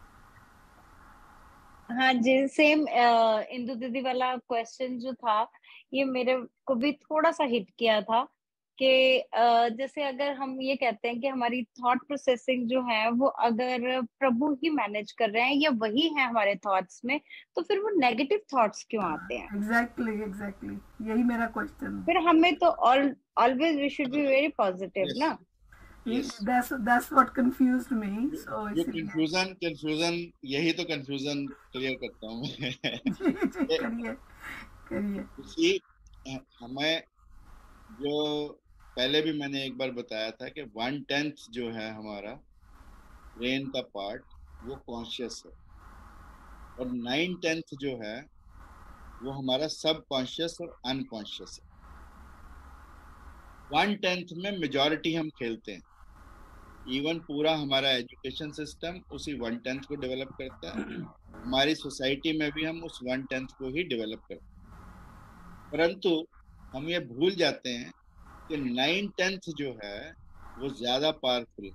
हाँ जी, सेम इंदु दीदी वाला क्वेश्चन जो था ये मेरे को भी थोड़ा सा हिट किया था कि जैसे अगर हम ये कहते हैं कि हमारी थॉट प्रोसेसिंग जो है वो अगर प्रभु ही मैनेज कर रहे हैं या वही है हमारे थॉट्स में, तो फिर वो नेगेटिव थॉट्स क्यों आते हैं? एग्जैक्टली एग्जैक्टली यही मेरा क्वेश्चन। फिर हमें तो always we should be very positive ना। Yes. That's that's what confused me. So ये कंफ्यूजन कंफ्यूजन यही तो कंफ्यूजन क्लियर करता हूँ मैं। करिए करिए। इसी हमें जो पहले भी मैंने एक बार बताया था कि वन टेंथ जो है हमारा ब्रेन का पार्ट वो कॉन्शियस है, और नाइन टेंथ जो है वो हमारा सब कॉन्शियस और अनकॉन्शियस है। वन टेंथ में मेजॉरिटी हम खेलते हैं, इवन पूरा हमारा एजुकेशन सिस्टम उसी वन टेंथ को डेवलप करता है, हमारी सोसाइटी में भी हम उस वन टेंथ को ही डेवलप करते हैं। परंतु हम ये भूल जाते हैं कि नाइन टेंथ जो है वो ज्यादा पावरफुल।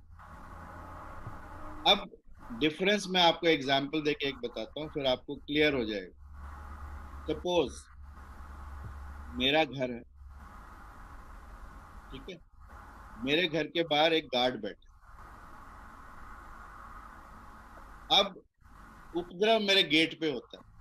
अब डिफरेंस मैं आपको एग्जांपल देके एक बताता हूँ, फिर आपको क्लियर हो जाएगा। सपोज मेरा घर है, ठीक है, मेरे घर के बाहर एक गार्ड बैठा, अब उपद्रव मेरे गेट पे होता है,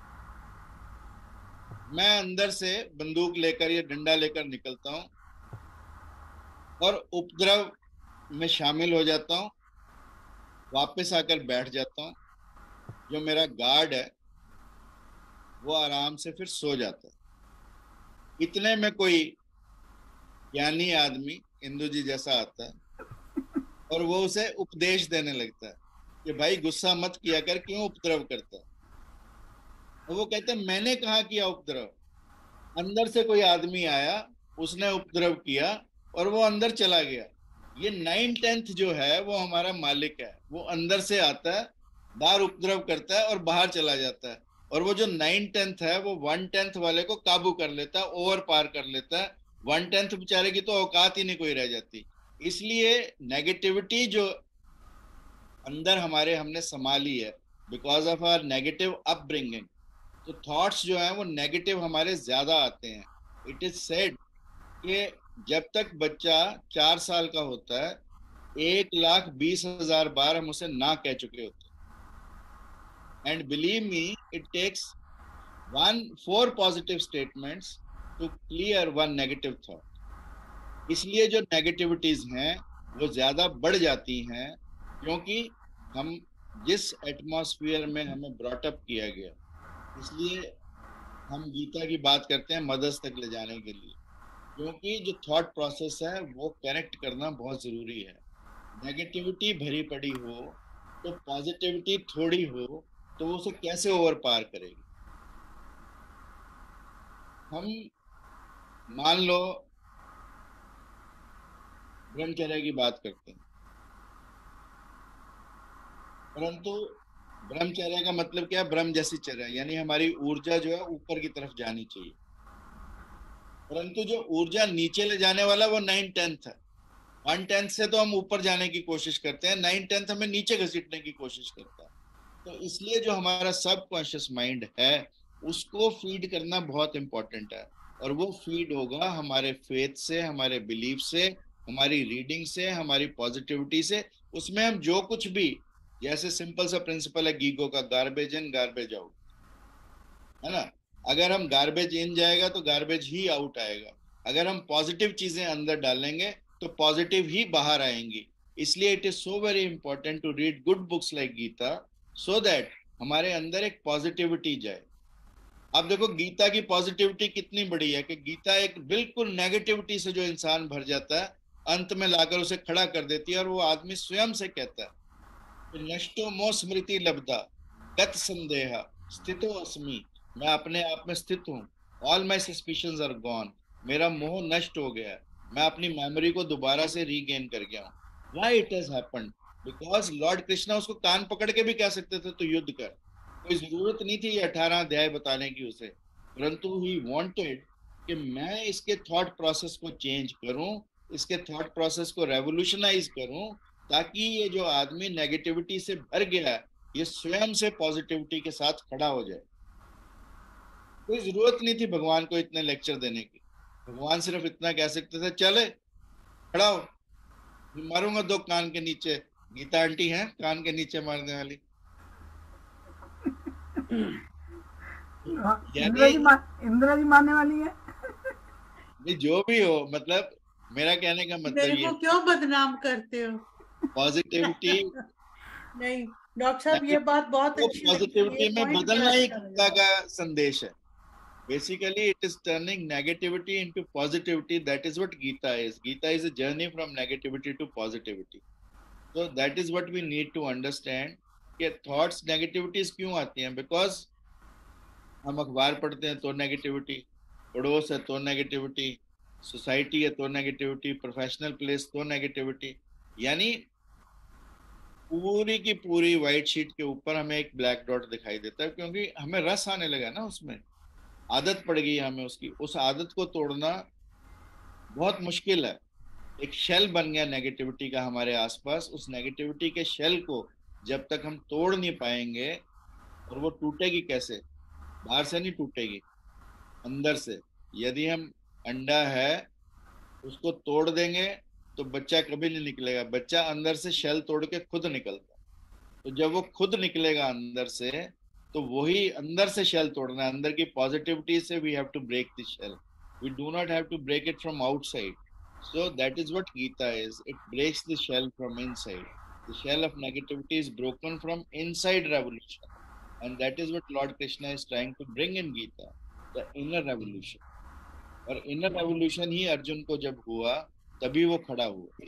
मैं अंदर से बंदूक लेकर या डंडा लेकर निकलता हूं और उपद्रव में शामिल हो जाता हूं, वापस आकर बैठ जाता हूं। जो मेरा गार्ड है वो आराम से फिर सो जाता है। इतने में कोई ज्ञानी आदमी इंदु जी जैसा आता है और वो उसे उपदेश देने लगता है कि भाई गुस्सा मत किया कर, क्यों उपद्रव करता है। और वो कहते हैं मैंने कहा किया उपद्रव, अंदर से कोई आदमी आया, उसने उपद्रव किया और वो अंदर चला गया। ये नाइन टेंथ जो है वो हमारा मालिक है, वो अंदर से आता है, बाहर उपद्रव करता है और बाहर चला जाता है, और वो जो नाइन टेंथ है वो वन टेंथ वाले को काबू कर लेता है, ओवर पार कर लेता है। वन टेंथ बेचारे की तो औकात ही नहीं कोई रह जाती। इसलिए नेगेटिविटी जो अंदर हमारे हमने संभाली है because of our negative upbringing, तो थॉट्स जो हैं वो नेगेटिव हमारे ज्यादा आते हैं। इट इज सेड कि जब तक बच्चा चार साल का होता है एक लाख बीस हजार बार हम उसे ना कह चुके होते हैं। And believe me it takes one four positive statements to clear one negative thought. इसलिए जो नेगेटिविटीज हैं वो ज्यादा बढ़ जाती हैं, क्योंकि हम जिस एटमॉस्फेयर में हमें ब्रॉटअप किया गया, इसलिए हम गीता की बात करते हैं मदर्स तक ले जाने के लिए, क्योंकि जो थॉट प्रोसेस है वो करेक्ट करना बहुत जरूरी है। नेगेटिविटी भरी पड़ी हो तो पॉजिटिविटी थोड़ी हो तो वो उसे कैसे ओवर पार करेगी। हम मान लो ब्रह्मचर्य की बात करते हैं, परंतु ब्रह्मचर्य का मतलब क्या है? ब्रह्म जैसी चर्या, यानी हमारी ऊर्जा जो है ऊपर की तरफ जानी चाहिए। परंतु जो ऊर्जा नीचे ले जाने वाला वो नाइन टेंथ है। वन टेंथ से तो हम ऊपर जाने की कोशिश करते हैं, नाइन टेंथ हमें नीचे घसीटने की कोशिश करता है। तो इसलिए जो हमारा सब कॉन्शियस माइंड है उसको फीड करना बहुत इंपॉर्टेंट है, और वो फीड होगा हमारे फेथ से, हमारे बिलीफ से, हमारी रीडिंग से, हमारी पॉजिटिविटी से। उसमें हम जो कुछ भी, जैसे सिंपल सा प्रिंसिपल है गीगो का, गार्बेज इन गार्बेज आउट, है ना। अगर हम गार्बेज इन जाएगा तो गार्बेज ही आउट आएगा। अगर हम पॉजिटिव चीजें अंदर डालेंगे तो पॉजिटिव ही बाहर आएंगी। इसलिए it is so very important to read good books like Gita, so that हमारे अंदर एक पॉजिटिविटी जाए। आप देखो गीता की पॉजिटिविटी कितनी बड़ी है कि गीता एक बिल्कुल नेगेटिविटी से जो इंसान भर जाता है अंत में लाकर उसे खड़ा कर देती है, और वो आदमी स्वयं से कहता है कि नष्टो मो स्मृति लब्धा गत संदेह स्थितो अस्मि, मैं अपने आप में स्थित हूँ, all my suspicions are gone, मेरा मोह नष्ट हो गया है, मैं अपनी मेमोरी को दोबारा से रीगेन कर गया हूँ। Why it has happened? Because Lord Krishna उसको कान पकड़ के भी कह सकते थे तो युद्ध कर, कोई जरूरत नहीं थी ये अठारह अध्याय बताने की उसे, परंतु ही वांटेड कि मैं इसके थॉट प्रोसेस को चेंज करूं, इसके थॉट प्रोसेस को रेवोल्यूशनाइज करूं, ताकि ये जो आदमी नेगेटिविटी से भर गया है ये स्वयं से पॉजिटिविटी के साथ खड़ा हो जाए। कोई जरूरत नहीं थी भगवान को इतने लेक्चर देने की, भगवान सिर्फ इतना कह सकते थे चले खड़ा हो, मारूंगा दो कान के नीचे। गीता आंटी है कान के नीचे मारने वाली। इंदिरा जी मा, इंदिरा जी मारने वाली है। नहीं जो भी हो, मतलब मेरा कहने का मतलब मेरे ये, को क्यों बदनाम करते हो? पॉजिटिविटी नहीं डॉक्टर साहब ये बात बहुत वो अच्छी लगी, पॉजिटिविटी ये में point बदलना बड़ा ही अच्छा गीता लगा। का संदेश है। Basically, it is turning negativity into positivity. That is what Gita is. Gita is a journey from negativity to positivity. So that is what we need to understand. कि thoughts negativities क्यों आती हैं? Because हम अखबार पढ़ते हैं तो negativity, पड़ोस है तो नेगेटिविटी, सोसाइटी है तो नेगेटिविटी, प्रोफेशनल प्लेस तो नेगेटिविटी, यानी पूरी की पूरी व्हाइट शीट के ऊपर हमें एक ब्लैक डॉट दिखाई देता है, क्योंकि हमें रस आने लगा ना, उसमें आदत पड़ गई हमें उसकी। उस आदत को तोड़ना बहुत मुश्किल है। एक शेल बन गया नेगेटिविटी का हमारे आसपास, उस नेगेटिविटी के शेल को जब तक हम तोड़ नहीं पाएंगे, और वो टूटेगी कैसे? बाहर से नहीं टूटेगी, अंदर से। यदि हम अंडा है उसको तोड़ देंगे तो बच्चा कभी नहीं निकलेगा, बच्चा अंदर से शेल तोड़ के खुद निकलता। तो जब वो खुद निकलेगा अंदर से, तो वही अंदर से शेल तोड़ना है, अंदर की पॉजिटिविटी से we have to break the shell, we do not have to break it from outside. So that is what Gita is, it breaks the shell from inside. The shell of negativity is broken from inside revolution, and that is what Lord Krishna is trying to bring in Gita, the inner revolution. और inner revolution ही अर्जुन को जब हुआ तभी वो खड़ा हुआ।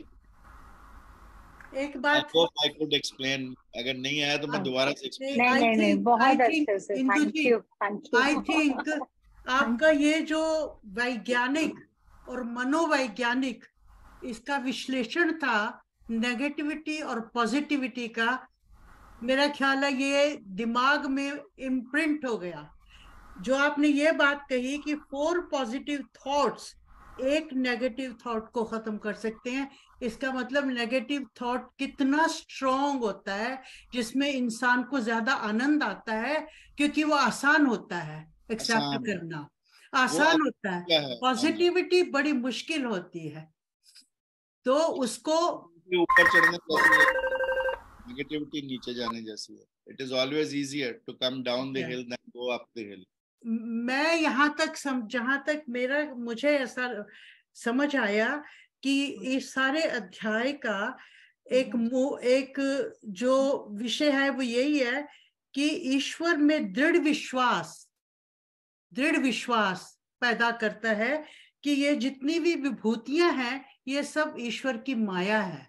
एक बात I hope I could explain, अगर नहीं आया तो मैं दोबारा से explain। नहीं नहीं नहीं बहुत अच्छे से, Indu thank ji, you thank you. I think आपका ये जो वैज्ञानिक और मनोवैज्ञानिक इसका विश्लेषण था नेगेटिविटी और पॉजिटिविटी का, मेरा ख्याल है ये दिमाग में इम्प्रिंट हो गया। जो आपने ये बात कही कि फोर पॉजिटिव थॉट्स एक नेगेटिव थॉट को खत्म कर सकते हैं, इसका मतलब नेगेटिव थॉट कितना स्ट्रॉन्ग होता है, जिसमें इंसान को ज्यादा आनंद आता है क्योंकि वो आसान होता है एक्सेप्ट करना, आसान होता है। पॉजिटिविटी बड़ी मुश्किल होती है, तो उसको ऊपर चढ़ने नेगेटिविटी नीचे जाने जैसी है। It is always easier to come down the hill than go up the hill. मैं यहाँ तक सम जहाँ तक मेरा मुझे ऐसा समझ आया कि इस सारे अध्याय का एक एक जो विषय है वो यही है कि ईश्वर में दृढ़ विश्वास दृढ़ विश्वास पैदा करता है कि ये जितनी भी विभूतियां हैं ये सब ईश्वर की माया है,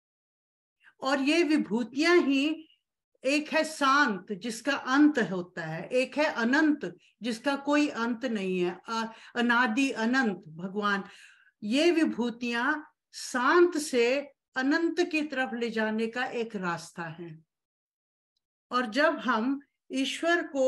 और ये विभूतियां ही, एक है शांत जिसका अंत होता है, एक है अनंत जिसका कोई अंत नहीं है, अनादि अनंत भगवान। ये विभूतियां शांत से अनंत की तरफ ले जाने का एक रास्ता है। और जब हम ईश्वर को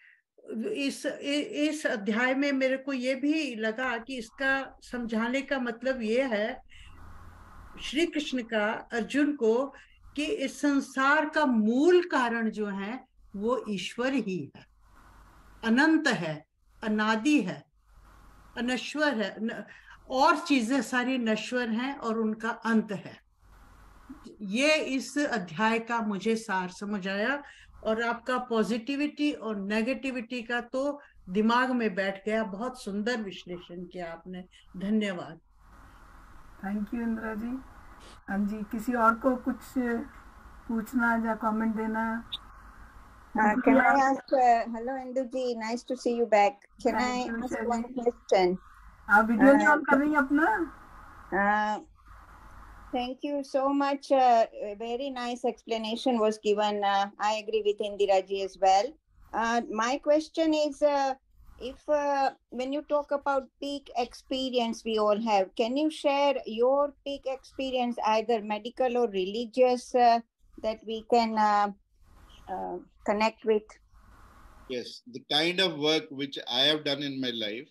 इस इस अध्याय में मेरे को ये भी लगा कि इसका समझाने का मतलब ये है श्री कृष्ण का अर्जुन को कि इस संसार का मूल कारण जो है वो ईश्वर ही है, अनंत है, अनादि है, अनश्वर है, न, और चीजें सारी नश्वर हैं और उनका अंत है। ये इस अध्याय का मुझे सार समझ आया, और आपका पॉजिटिविटी और नेगेटिविटी का तो दिमाग में बैठ गया। बहुत सुंदर विश्लेषण किया आपने, धन्यवाद। Thank you Indira ji. हाँ जी, किसी और को कुछ पूछना या कमेंट देना? Uh, can I ask, uh, hello Induji, nice to see you back. Can I Thank you, ask Shelly. one question? आप वीडियो नहीं Uh, ऑन कर रही हैं अपना? Uh, thank you so much. Uh, a very nice explanation was given. Uh, I agree with Indira ji as well. Uh, my question is, uh, if uh, when you talk about peak experience we all have, can you share your peak experience, either medical or religious, uh, that we can uh, uh, connect with? Yes, the kind of work which I have done in my life,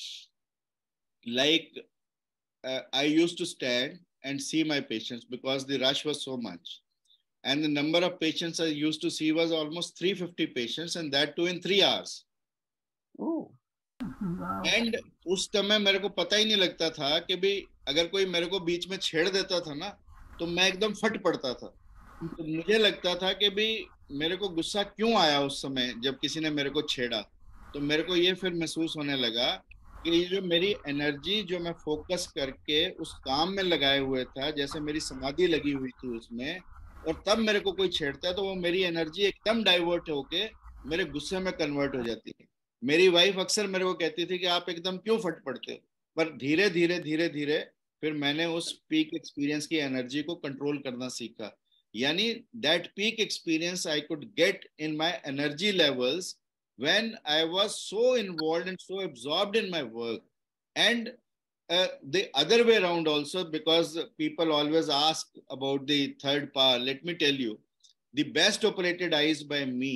like uh, I used to stand and see my patients because the rush was so much. And the number of patients I used to see was almost three hundred fifty patients, and that too in three hours. Oh. Wow. And उस समय मेरे को पता ही नहीं लगता था कि भी अगर कोई मेरे को बीच में छेड़ देता था ना तो मैं एकदम फट पड़ता था. तो मुझे लगता था कि भी मेरे को गुस्सा क्यों आया उस समय जब किसी ने मेरे को छेड़ा. तो मेरे को ये फिर महसूस होने लगा कि ये जो मेरी एनर्जी जो मैं फोकस करके उस काम में लगाए हुए था, जैसे मेरी समाधि लगी हुई थी उसमें, और तब मेरे को कोई छेड़ता है तो वो मेरी एनर्जी एकदम डाइवर्ट होके मेरे गुस्से में कन्वर्ट हो जाती है. मेरी वाइफ अक्सर मेरे को कहती थी कि आप एकदम क्यों फट पड़ते हो. पर धीरे धीरे धीरे धीरे फिर मैंने उस पीक एक्सपीरियंस की एनर्जी को कंट्रोल करना सीखा. यानी that peak experience I could get in my energy levels when I was so involved and so absorbed in my work. And uh, the other way around also, because people always ask about the third power, let me tell you, the best operated eyes by me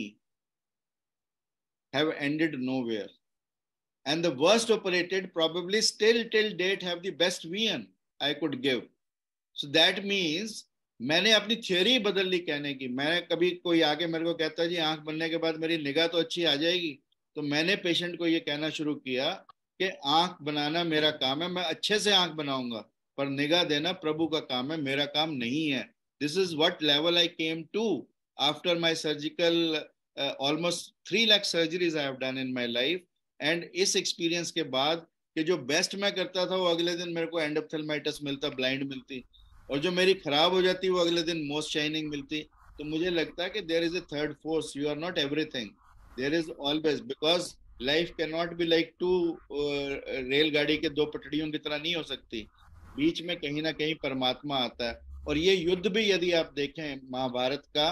have ended nowhere, and the worst operated probably still till date have the best vision I could give. So that means मैंने अपनी theory बदल ली कहने की. मैं कभी कोई आके मेरे को कहता है जी आंख बनने के बाद मेरी निगाह तो अच्छी आ जाएगी, तो मैंने पेशेंट को ये कहना शुरू किया कि आंख बनाना मेरा काम है, मैं अच्छे से आंख बनाऊंगा, पर निगाह देना प्रभु का काम है, मेरा काम नहीं है. This is what level I came to after my surgical almost three lakh surgeries I have done in my life. And इस एक्सपीरियंस के बाद कि जो बेस्ट मैं करता था वो अगले दिन मेरे को एंडोप्थेल्माइटिस मिलता, ब्लाइंड मिलती, और जो मेरी खराब हो जाती वो अगले दिन मोस्ट शाइनिंग मिलती. तो मुझे लगता है कि there is a third force. You are not everything, there is always, because life can not be like two रेलगाड़ी के दो पटड़ियों की तरह नहीं हो सकती. बीच में कहीं ना कहीं परमात्मा आता है. और ये युद्ध भी यदि आप देखें महाभारत का,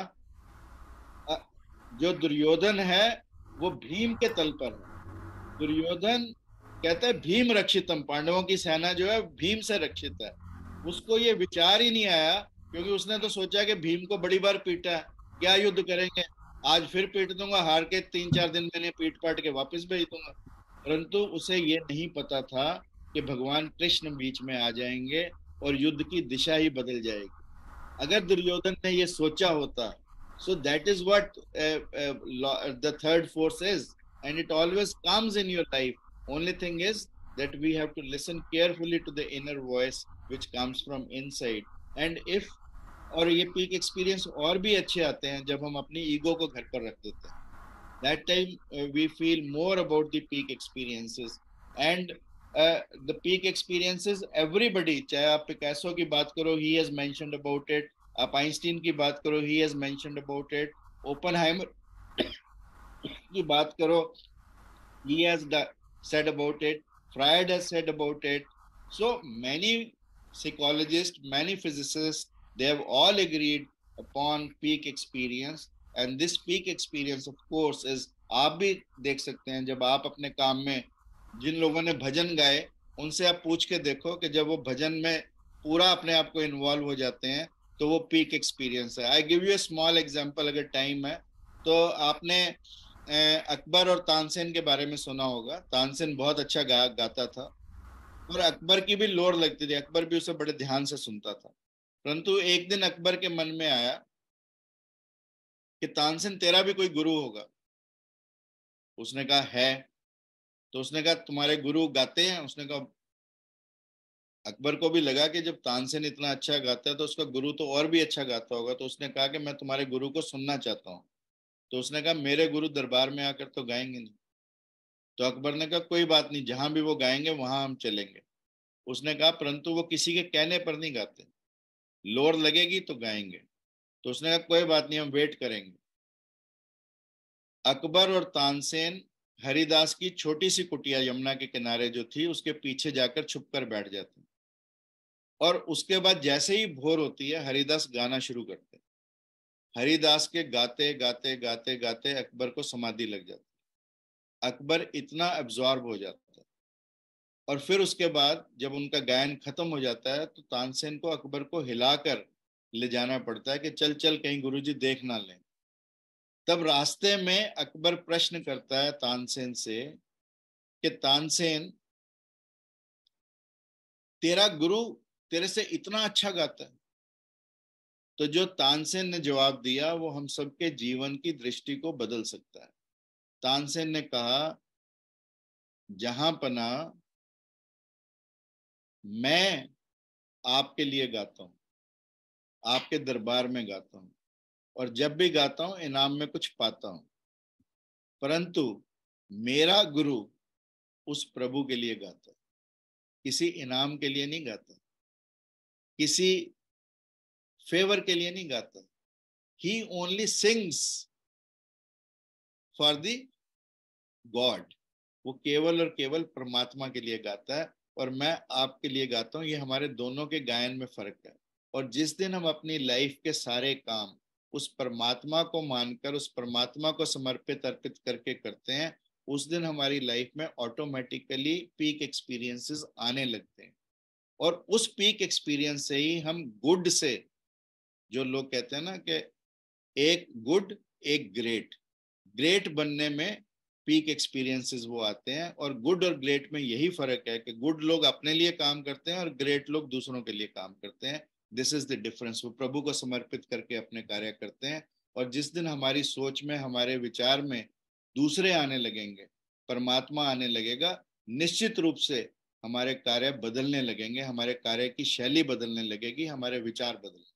जो दुर्योधन है वो भीम के तल पर है. दुर्योधन कहता है भीम रक्षितम, पांडवों की सेना जो है भीम से रक्षित है. उसको ये विचार ही नहीं आया, क्योंकि उसने तो सोचा कि भीम को बड़ी बार पीटा है, क्या युद्ध करेंगे, आज फिर पीट दूंगा, हार के तीन चार दिन मैंने पीट पाट के वापस भेज दूंगा. परंतु उसे ये नहीं पता था कि भगवान कृष्ण बीच में आ जाएंगे और युद्ध की दिशा ही बदल जाएगी. अगर दुर्योधन ने ये सोचा होता, so that is what uh, uh, the third force is, and it always comes in your life. Only thing is that we have to listen carefully to the inner voice which comes from inside. And if, और ये peak experience और भी अच्छे आते हैं जब हम अपनी ईगो को घर पर रख देते हैं. That time uh, we feel more about the peak experiences. And uh, the peak experiences, everybody, चाहे आप पिकासो की बात करो, he has mentioned about it. आप आइंस्टीन की बात करो, he has mentioned about it. Oppenheimer की बात करो, he has said about it. Freud has said about it. So many psychologists, many physicists, they have all agreed upon peak experience. And this peak experience, of course, is, आप भी देख सकते हैं जब आप अपने काम में, जिन लोगों ने भजन गाए उनसे आप पूछ के देखो कि जब वो भजन में पूरा अपने आप को इन्वॉल्व हो जाते हैं तो वो पीक एक्सपीरियंस है. I give you a small example, अगर टाइम है तो. आपने अकबर और तानसेन के बारे में सुना होगा. तानसेन बहुत अच्छा गा गाता था और अकबर की भी लोर लगती थी, अकबर भी उसे बड़े ध्यान से सुनता था. परंतु एक दिन अकबर के मन में आया कि तानसेन तेरा भी कोई गुरु होगा. उसने कहा है. तो उसने कहा तुम्हारे गुरु गाते हैं? उसने कहा. अकबर को भी लगा कि जब तानसेन इतना अच्छा गाता है तो उसका गुरु तो और भी अच्छा गाता होगा. तो उसने कहा कि मैं तुम्हारे गुरु को सुनना चाहता हूँ. तो उसने कहा मेरे गुरु दरबार में आकर तो गाएंगे नहीं. तो अकबर ने कहा कोई बात नहीं, जहां भी वो गाएंगे वहां हम चलेंगे. उसने कहा परंतु वो किसी के कहने पर नहीं गाते, लोर लगेगी तो गाएंगे. तो उसने कहा कोई बात नहीं, हम वेट करेंगे. अकबर और तानसेन हरिदास की छोटी सी कुटिया यमुना के किनारे जो थी उसके पीछे जाकर छुप कर बैठ जाते, और उसके बाद जैसे ही भोर होती है हरिदास गाना शुरू करते। हरिदास के गाते गाते गाते गाते अकबर को समाधि लग जाती, अकबर इतना एब्जॉर्ब हो जाता है, और फिर उसके बाद जब उनका गायन खत्म हो जाता है तो तानसेन को अकबर को हिलाकर ले जाना पड़ता है कि चल चल कहीं गुरुजी देख ना लें। तब रास्ते में अकबर प्रश्न करता है तानसेन से कि तानसेन, तेरा गुरु तेरे से इतना अच्छा गाता है। तो जो तानसेन ने जवाब दिया वो हम सबके जीवन की दृष्टि को बदल सकता है। तानसेन ने कहा, जहां पना मैं आपके लिए गाता हूं, आपके दरबार में गाता हूं, और जब भी गाता हूं इनाम में कुछ पाता हूं, परंतु मेरा गुरु उस प्रभु के लिए गाता है, किसी इनाम के लिए नहीं गाता, किसी फेवर के लिए नहीं गाता। He only sings for the god, वो केवल और केवल परमात्मा के लिए गाता है, और मैं आपके लिए गाता हूं। ये हमारे दोनों के गायन में फर्क है। और जिस दिन हम अपनी लाइफ के सारे काम उस परमात्मा को मानकर, उस परमात्मा को समर्पित अर्पित करके करते हैं, उस दिन हमारी लाइफ में ऑटोमेटिकली पीक एक्सपीरियंसेस आने लगते हैं। और उस पीक एक्सपीरियंस से ही हम गुड से, जो लोग कहते हैं ना कि एक गुड एक ग्रेट, ग्रेट बनने में पीक एक्सपीरियंसेस वो आते हैं। और गुड और ग्रेट में यही फर्क है कि गुड लोग अपने लिए काम करते हैं और ग्रेट लोग दूसरों के लिए काम करते हैं। This is the difference. वो प्रभु को समर्पित करके अपने कार्य करते हैं। और जिस दिन हमारी सोच में, हमारे विचार में दूसरे आने लगेंगे, परमात्मा आने लगेगा, निश्चित रूप से हमारे कार्य बदलने लगेंगे, हमारे कार्य की शैली बदलने लगेगी, हमारे विचार बदलने